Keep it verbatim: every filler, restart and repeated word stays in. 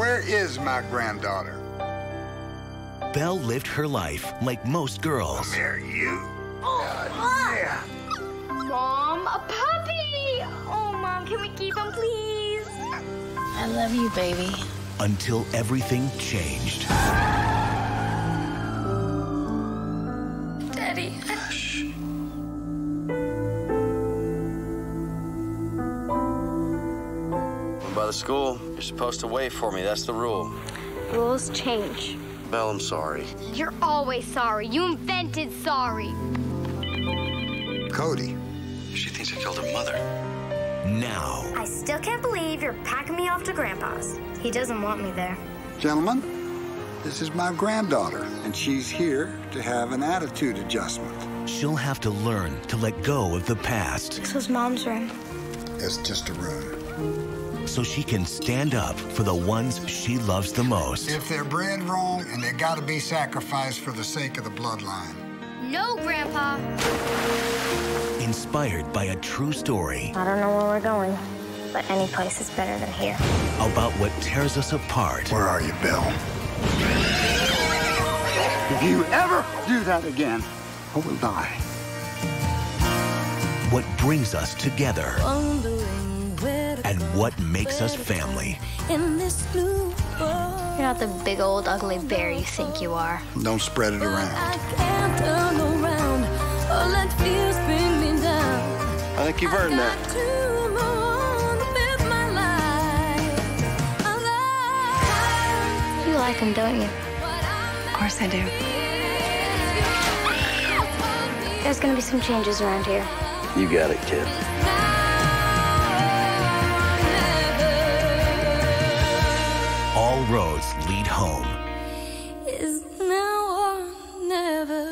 Where is my granddaughter? Belle lived her life like most girls. Come here, you. Oh, uh, yeah. Mom, a puppy! Oh, Mom, can we keep him, please? I love you, baby. Until everything changed. Daddy. Shh. By the school, you're supposed to wait for me. That's the rule. Rules change. Belle, I'm sorry. You're always sorry. You invented sorry. Cody. She thinks I killed her mother. Now. I still can't believe you're packing me off to Grandpa's. He doesn't want me there. Gentlemen, this is my granddaughter, and she's here to have an attitude adjustment. She'll have to learn to let go of the past. This was Mom's room. It's just a room. So she can stand up for the ones she loves the most. If they're bred wrong, and they gotta be sacrificed for the sake of the bloodline. No, Grandpa. Inspired by a true story. I don't know where we're going, but any place is better than here. About what tears us apart. Where are you, Belle? If you ever do that again, I will die. What brings us together. And what makes us family. In this blue world. You're not the big old ugly bear you think you are. Don't spread it around. I can't turn around. All that fears bring me down. I think you've earned that. You like him, don't you? Of course I do. There's gonna be some changes around here. You got it, kid. All roads lead home. Is now or never.